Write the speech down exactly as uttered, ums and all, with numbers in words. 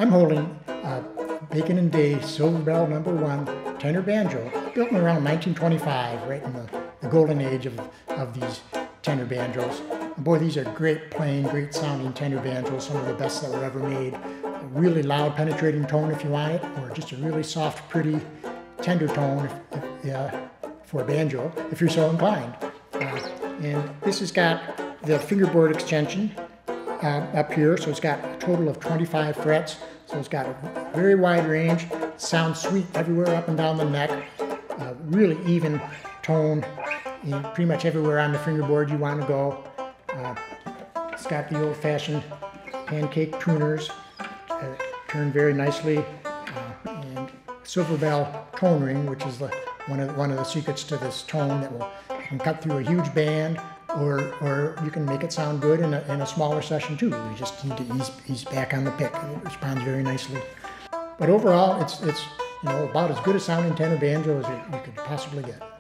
I'm holding uh, Bacon and Day Silver Bell number one tenor banjo, built in around nineteen twenty-five, right in the, the golden age of, of these tenor banjos. And boy, these are great playing, great sounding tenor banjos, some of the best that were ever made. A really loud, penetrating tone if you want it, or just a really soft, pretty, tender tone if, if, uh, for a banjo, if you're so inclined. Uh, and this has got the fingerboard extension uh, up here, so it's got a total of twenty-five frets. So it's got a very wide range, sounds sweet everywhere up and down the neck, uh, really even tone in pretty much everywhere on the fingerboard you want to go. Uh, it's got the old-fashioned pancake tuners, uh, turned very nicely, uh, and silver bell tone ring, which is the, one of the, one of the secrets to this tone that will you can cut through a huge band, or or you can make it sound good in a, in a smaller session too. You just need to ease, ease back on the pick, and it responds very nicely. But overall, it's it's you know about as good a sounding tenor banjo as you, you could possibly get.